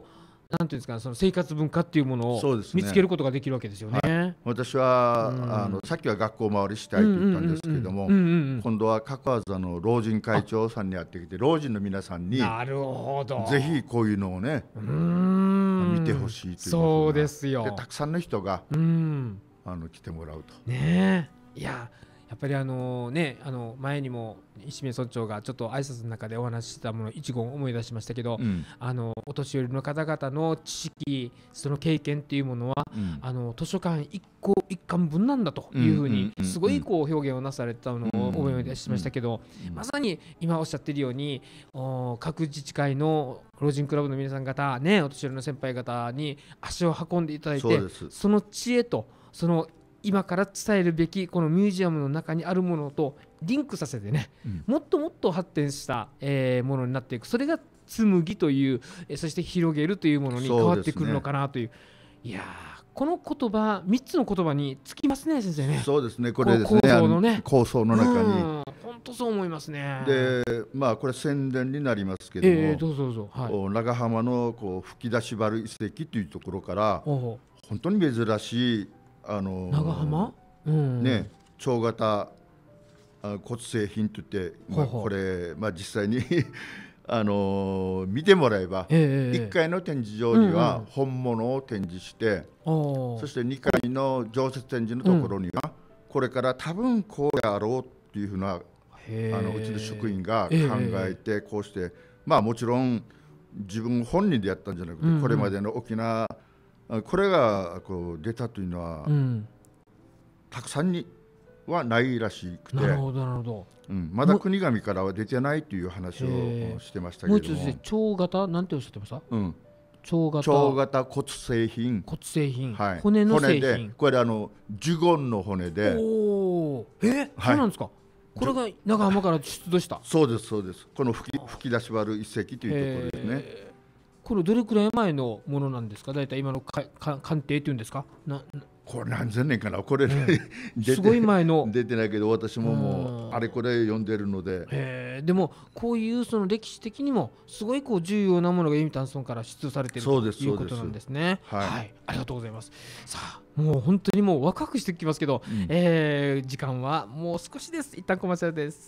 なんていうんですか、その生活文化っていうものをそうですね見つけることができるわけですよね。はい、 私は、 うん、 あのさっきは学校回りしたいと言ったんですけれども、今度は各和座の老人会長さんにやってきて、老人の皆さんになるほどぜひこういうのをね、うーん見てほしいという、 そうですよ。 でたくさんの人が、 うん、 あの来てもらうと。 ねえ、いややっぱりあのね、あの前にも石目村長がちょっと挨拶の中でお話ししたもの一言思い出しましたけど、うん、あのお年寄りの方々の知識、その経験っていうものは、うん、あの図書館一個一巻分なんだというふうにすごいこう表現をなされたのを思い出しましたけど、まさに今おっしゃっているように各自治会の老人クラブの皆さん方ね、お年寄りの先輩方に足を運んでいただいて、 そ, その知恵とその今から伝えるべきこのミュージアムの中にあるものとリンクさせてね、うん、もっともっと発展した、えー、ものになっていく、それが紡ぎという、そして広げるというものに変わってくるのかなという、いやこの言葉みっつの言葉につきますね先生ね。 そうですね、これですね、構想のね、構想の中に本当そう思いますね。 でまあこれ宣伝になりますけども、 えー、どうぞどうぞ、はい、 長浜のこう吹き出し原遺跡というところから本当に珍しいあのー、 長浜、うん、 ね、蝶型骨製品といって、まあ、これ、まあ、実際にあのー、見てもらえば、えー、いっかいの展示場には本物を展示して、うんうん、そしてにかいの常設展示のところには、うん、これから多分こうやろうっていうふうなあのうちの職員が考えて、こうして、まあもちろん自分本人でやったんじゃなくて、うんうん、これまでの沖縄これがこう出たというのは、うん、たくさんにはないらしくて、 なるほどなるほど、 うん、まだ国頭からは出てないという話をしてましたけれども、もう一つ蝶型なんておっしゃってました？うん、蝶型蝶型骨製品、 骨製品、 はい、 骨の製品、 骨でこれあのジュゴンの骨で、 おえーはい、そうなんですか。これが長浜から出土した？ そうですそうです。この吹き、吹き出し割る遺跡というところですね。 これどれくらい前のものなんですか？だいたい今のかか鑑定っていうんですか？なこれ何千年かな、これ、ね、 すごい前の出てないけど、私ももうあれこれ読んでるので、 へでもこういうその歴史的にもすごいこう重要なものが読谷村から出土されているということなんですね。はい、はい、ありがとうございます。さあもう本当にもうワクワクしてきますけど、うん、えー、時間はもう少しです。一旦コマーシャルです。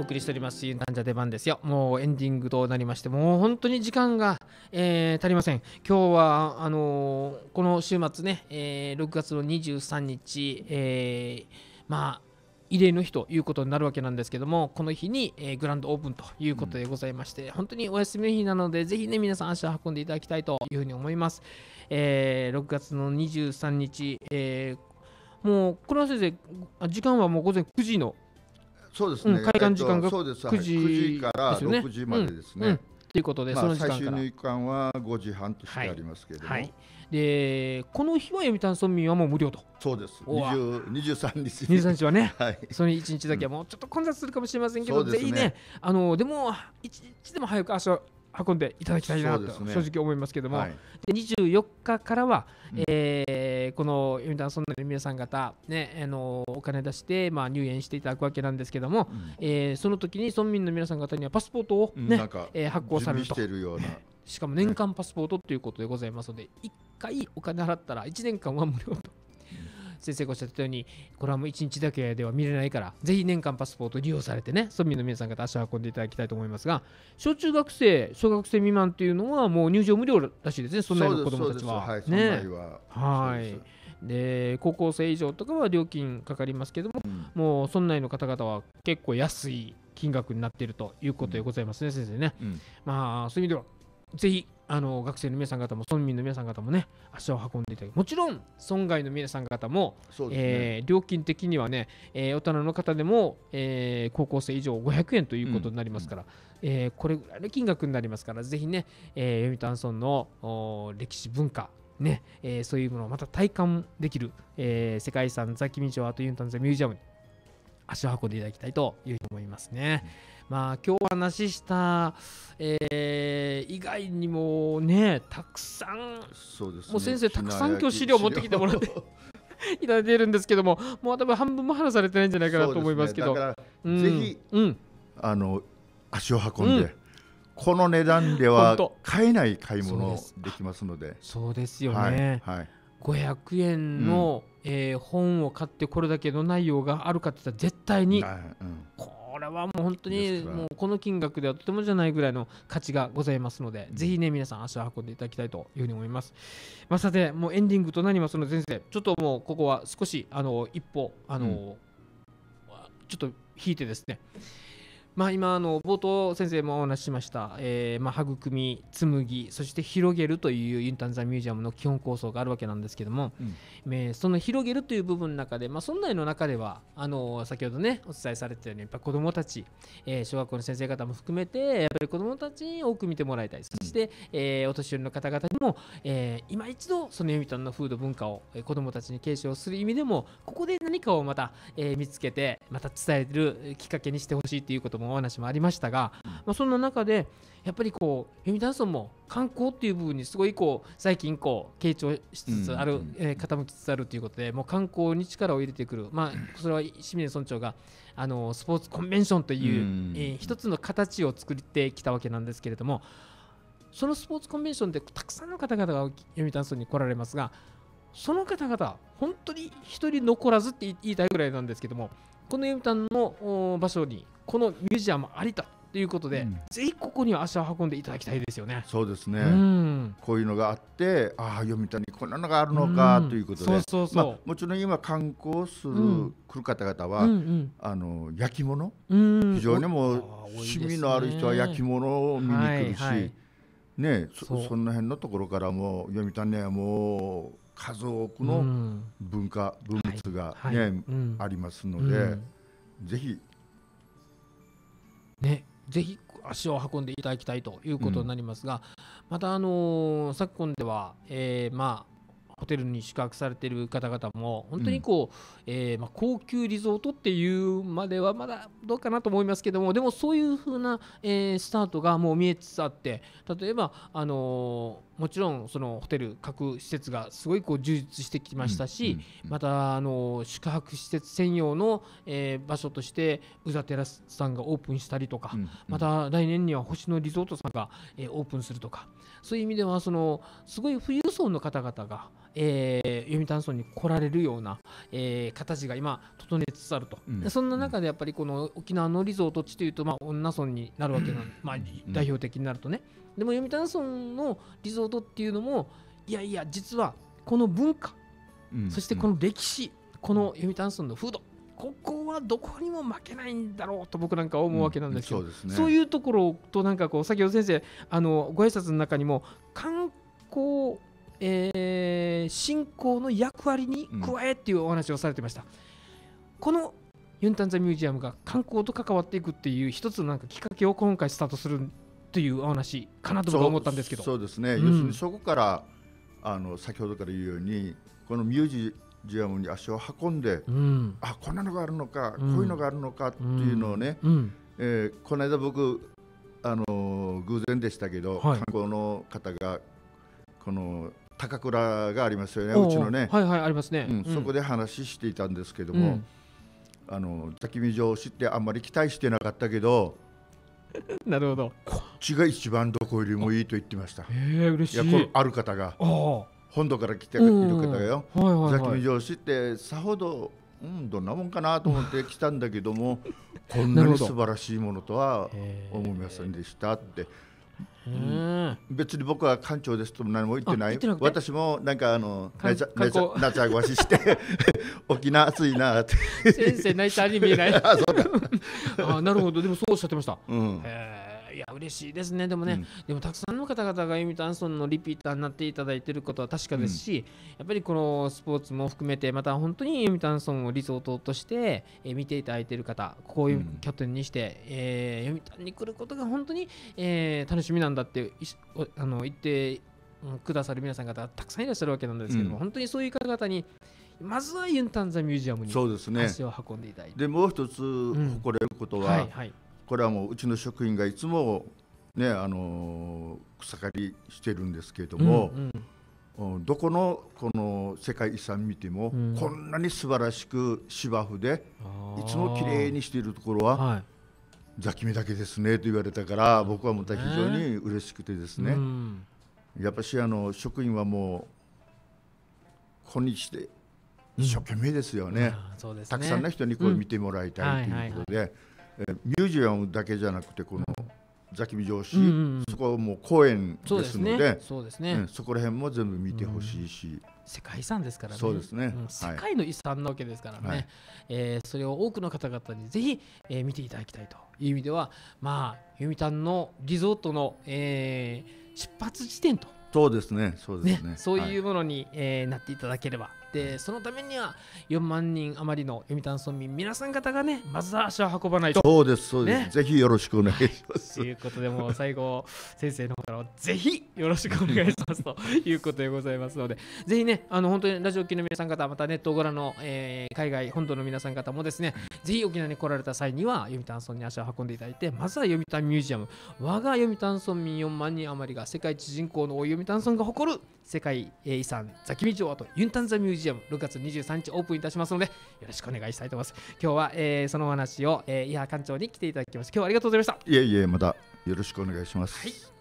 送りしておりますユンタンジャ出番ですよ。もうエンディングとなりまして、もう本当に時間が、えー、足りません。今日はあのー、この週末ね、えー、ろくがつのにじゅうさんにち、えー、まあ慰霊の日ということになるわけなんですけども、この日に、えー、グランドオープンということでございまして、うん、本当にお休みの日なので、ぜひね皆さん足を運んでいただきたいというふうに思います。えー、ろくがつのにじゅうさんにち、えー、もうこれは先生、時間はもう午前くじのそうですね、うん、 開館時間がくじからろくじまでですね。 うんうん、ということで、まあ、その時間から最終入館はごじはんとしてありますけれども、はいはい、 でこの日は読谷村民はもう無料と。 そうです。にじゅうさんにちにじゅうさんにちはね、 はい、 そのいちにちだけはもうちょっと混雑するかもしれませんけど、うん、ぜひね、あのでもいちにちでも早く足を運んでいただきたいなと正直思いますけども、はい、でにじゅうよっかからは、うん、えー、この読谷村内の皆さん方、ね、あのお金出して、まあ、入園していただくわけなんですけども、うん、えー、その時に村民の皆さん方にはパスポートを、ね、うん、えー、発行されると。しかも年間パスポートということでございますので、いっかいお金払ったらいちねんかんは無料と。先生がおっしゃったように、これはもういちにちだけでは見れないから、ぜひ年間パスポートを利用されてね、村民の皆さん方足を運んでいただきたいと思いますが、小中学生、小学生未満というのはもう入場無料らしいですね、そんなの子どもたちは。 はい、 ね、はい。で、高校生以上とかは料金かかりますけども、うん、もう村内の方々は結構安い金額になっているということでございますね、うん、先生ね。うん、まあそういう意味では、ぜひあの学生の皆さん方も村民の皆さん方もね足を運んでいただき、もちろん村外の皆さん方も、ね、えー、料金的にはね、えー、大人の方でも、えー、高校生以上ごひゃくえんということになりますから、うん、えー、これぐらいの金額になりますから、ぜひね、えー、読谷村の歴史文化ね、えー、そういうものをまた体感できる、えー、世界遺産ザ・キミチョアートユンタンザミュージアムに足を運んでいただきたいというふうに思いますね。うん、まあ今日話した、えー、以外にもね、たくさん、 そうですね、 もう先生たくさん今日資料持ってきてもらっていただいているんですけども、もう多分半分も話されてないんじゃないかなと思いますけど、 だから、うん、ぜひ、うん、あの足を運んで、うん、この値段では買えない買い物できますので。 そうですよね、はいはい、ごひゃくえんの、うん、えー、本を買ってこれだけの内容があるかって言ったら絶対に、うん、これはもう本当にもうこの金額ではとてもじゃないぐらいの価値がございますので、うん、ぜひね皆さん足を運んでいただきたいというふうに思います。まあ、さてもうエンディングとなりますので、先生ちょっともうここは少しあの一歩あの、うん、ちょっと引いてですね、まあ、今あの冒頭先生もお話ししました、えーまあ、育み、紡ぎ、そして広げるというユンタンザミュージアムの基本構想があるわけなんですけども、うん、えー、その広げるという部分の中で、まあ、村内の中ではあの先ほどねお伝えされてたようにやっぱ子どもたち、えー、小学校の先生方も含めてやっぱり子どもたちに多く見てもらいたい、そして、えー、お年寄りの方々にも、えー、今一度そのユンタンの風土文化を、えー、子どもたちに継承する意味でもここで何かをまた、えー、見つけてまた伝えるきっかけにしてほしいということもお話もありましたが、まあ、そんな中でやっぱりこう読谷村も観光っていう部分にすごいこう最近こう傾聴しつつある、うん、えー、傾きつつあるということで、もう観光に力を入れてくる、まあ、それは清水村長があのスポーツコンベンションという、うん、えー、一つの形を作ってきたわけなんですけれども、そのスポーツコンベンションでたくさんの方々が読谷村に来られますが、その方々本当に一人残らずって言いたいぐらいなんですけども、この読谷の場所にこのミュージアムありとということで、うん、ぜひここには足を運んでいただきたいですよね。 そうですね、うん、こういうのがあって、ああ読谷にこんなのがあるのかということで、もちろん今観光する、うん、来る方々は、うんうん、あの焼き物、うん、非常にもう趣味のある人は焼き物を見に来るし、はいはい、ね、そ, その辺のところからも読谷にはもう数多くの文化、うん、文物が、ね、はいはい、うん、ありますので、うん、ぜひね、ぜひ足を運んでいただきたいということになりますが、うん、また、あのー、昨今では、えー、まあホテルに宿泊されている方々も本当にこう、うん、えーまあ、高級リゾートっていうまではまだどうかなと思いますけども、でもそういう風な、えー、スタートがもう見えつつあって、例えば、あのー、もちろんそのホテル各施設がすごいこう充実してきましたし、うんうんうん、また、あのー、宿泊施設専用の、えー、場所として宇佐テラスさんがオープンしたりとか、うんうん、また来年には星野リゾートさんが、えー、オープンするとか、そういう意味ではそのすごい富裕層の方々がえー、読谷村に来られるような、えー、形が今整えつつあると、うん、そんな中でやっぱりこの沖縄のリゾート地というと、まあ、恩納村になるわけなん、まあ、代表的になるとね、でも読谷村のリゾートっていうのもいやいや実はこの文化、うん、そしてこの歴史、この読谷村の風土、ここはどこにも負けないんだろうと僕なんか思うわけなんですよ、うん、そうですね、そういうところとなんかこう先ほど先生あのご挨拶の中にも観光、えー、振興の役割に加えっていうお話をされてました、うん、このユンタンザミュージアムが観光と関わっていくっていう一つのなんかきっかけを今回スタートするというお話かなと僕は思ったんですけど、 そう、そうですね、うん、要するにそこからあの先ほどから言うようにこのミュージジアムに足を運んで、うん、あこんなのがあるのか、うん、こういうのがあるのかっていうのをね、うん、えー、この間僕あのー、偶然でしたけど、はい、観光の方がこの高倉がありますよね、うちのね、 はいはいありますね、 うん、そこで話していたんですけども、うん、あの座喜味城を知ってあんまり期待してなかったけどなるほど、 こっちが一番どこよりもいいと言ってました。 へー、嬉しい。 いやこある方が本土から来ている方がよ、座喜味城を知ってさほど、うん、どんなもんかなと思って来たんだけどもこんなに素晴らしいものとは思いませんでしたって、うん、別に僕は館長ですとも何も言ってない。私もなんかあの夏あごわしして沖縄暑いなって先生泣いたに見えないあそうだあなるほど、でもそうおっしゃってました、うん、へいや嬉しいですね。でもね、うん、でもたくさんの方々が読谷村のリピーターになっていただいていることは確かですし、うん、やっぱりこのスポーツも含めてまた本当に読谷村をリゾートとして、えー、見ていただいている方、こういう拠点にして、うん、えー、読谷に来ることが本当に、えー、楽しみなんだってあの言ってくださる皆さん方がたくさんいらっしゃるわけなんですけども、うん、本当にそういう方々にまずはユンタンザミュージアムに足を運んでいただいて、 でもう一つ誇れることは、うんはいはい、これはもううちの職員がいつも、ね、あの草刈りしてるんですけれども、うんうん、どこのこの世界遺産見ても、うん、こんなに素晴らしく芝生でいつもきれいにしているところは、はい、座喜味だけですねと言われたから僕はまた非常に嬉しくてですね、うん、やっぱしあの職員はもう今日で一生懸命ですよね、うんそうですね、たくさんの人にこう見てもらいたいということで、ミュージアムだけじゃなくてこの座喜味城市、うんうんうん、そこはもう公園ですので、そうですね、うん、そこら辺も全部見てほしいし、うん、 世界遺産ですからね。 そうですね、 うん、世界の遺産なわけですからね、はい、えー、それを多くの方々にぜひ、えー、見ていただきたいという意味では、まあ読谷のリゾートの、えー、出発地点とそうですね、そうですね、 ね、そういうものに、はい、えー、なっていただければ、でそのためにはよんまんにん余りの読谷村民皆さん方がねまずは足を運ばないと。 そうですそうです、ね、ぜひよろしくお願いします。 ということでもう最後先生の方からぜひよろしくお願いしますということでございますので、ぜひねあの本当にラジオ機の皆さん方、またネットをご覧の、えー、海外本土の皆さん方もですね、ぜひ沖縄に来られた際には読谷村に足を運んでいただいて、まずは読谷ミュージアム、我が読谷村民よんまんにん余りが世界一人口の多い読谷村が誇る世界遺産座喜味城跡ユンタンザミュージアム、ろくがつにじゅうさんにちオープンいたしますのでよろしくお願いしたいと思います。今日は、えー、そのお話を、えー、伊波館長に来ていただきました。今日はありがとうございました。 いえいえ、またよろしくお願いします。はい。